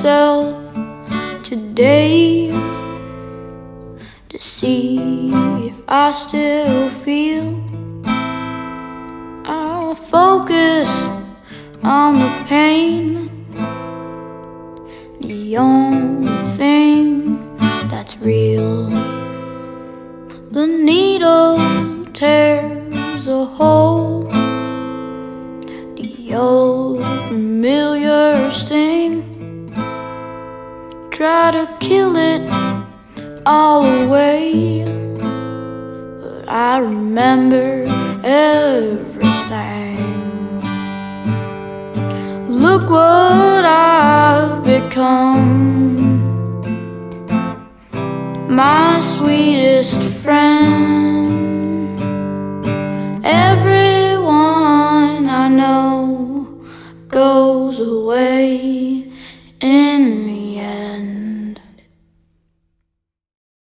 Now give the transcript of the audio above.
myself today to see if I still feel. I'll focus on the pain, the only thing that's real. The needle tears a hole, the old familiar sting. Try to kill it all away, but I remember everything. Look what I've become, my sweetest friend. Everyone I know goes away in the